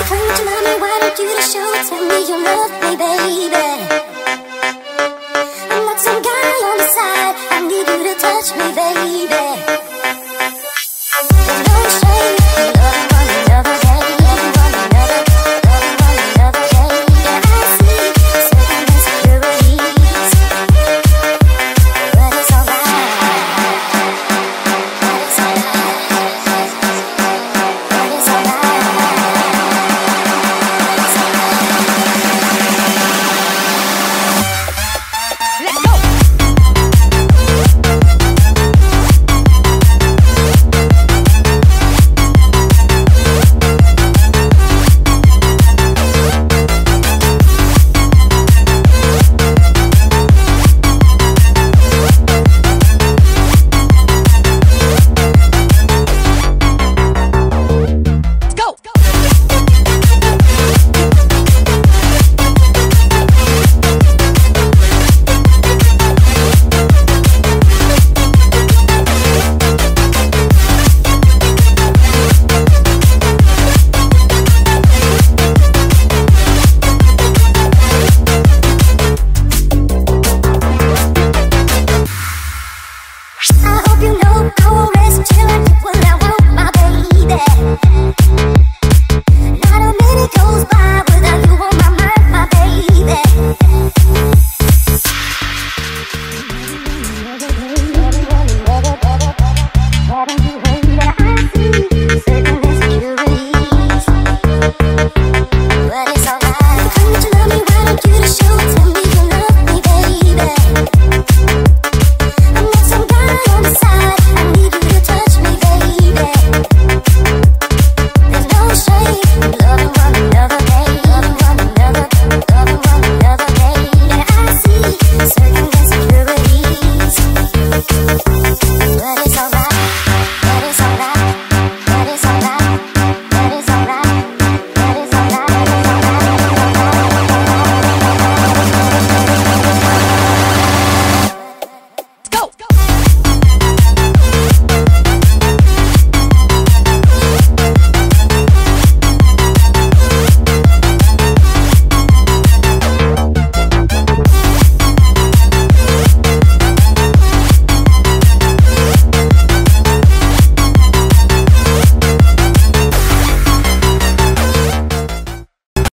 Hurt your mommy, why don't you just show it? Tell me you love me, baby. I'm not some guy on the side, I need you to touch me, baby.